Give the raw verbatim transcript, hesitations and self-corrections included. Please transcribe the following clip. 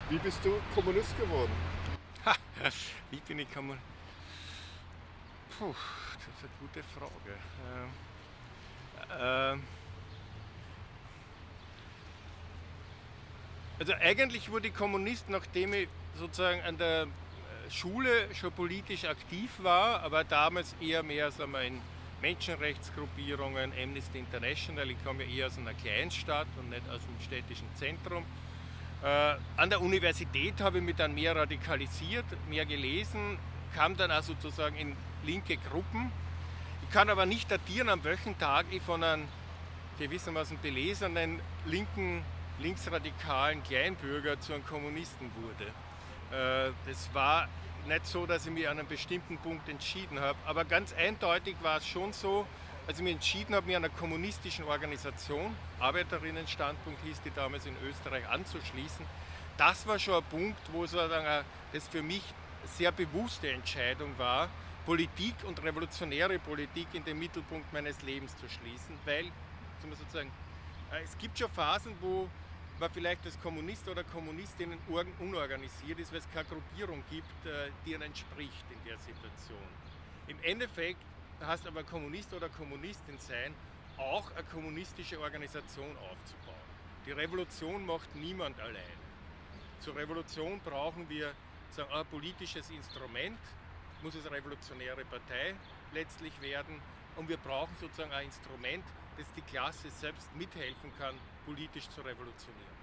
Wie bist du Kommunist geworden? Wie bin ich Kommunist? Puh, das ist eine gute Frage. Ähm, ähm, also eigentlich wurde ich Kommunist, nachdem ich sozusagen an der Schule schon politisch aktiv war, aber damals eher mehr sagen wir, in Menschenrechtsgruppierungen, Amnesty International. Ich komme ja eher aus einer Kleinstadt und nicht aus dem städtischen Zentrum. Äh, an der Universität habe ich mich dann mehr radikalisiert, mehr gelesen, kam dann auch sozusagen in linke Gruppen. Ich kann aber nicht datieren, an welchem Tag ich von einem gewissermaßen belesenen linken, linksradikalen Kleinbürger zu einem Kommunisten wurde. Äh, das war nicht so, dass ich mich an einem bestimmten Punkt entschieden habe, aber ganz eindeutig war es schon so, als ich mich entschieden habe, mich einer kommunistischen Organisation, Arbeiterinnenstandpunkt hieß die damals in Österreich, anzuschließen. Das war schon ein Punkt, wo sozusagen das für mich sehr bewusste Entscheidung war, Politik und revolutionäre Politik in den Mittelpunkt meines Lebens zu schließen, weil sozusagen, es gibt schon Phasen, wo man vielleicht als Kommunist oder Kommunistin unorganisiert ist, weil es keine Gruppierung gibt, die ihnen entspricht in der Situation. Im Endeffekt heißt aber Kommunist oder Kommunistin sein, auch eine kommunistische Organisation aufzubauen. Die Revolution macht niemand allein. Zur Revolution brauchen wir sagen, ein politisches Instrument, muss es eine revolutionäre Partei letztlich werden, und wir brauchen sozusagen ein Instrument, das die Klasse selbst mithelfen kann, politisch zu revolutionieren.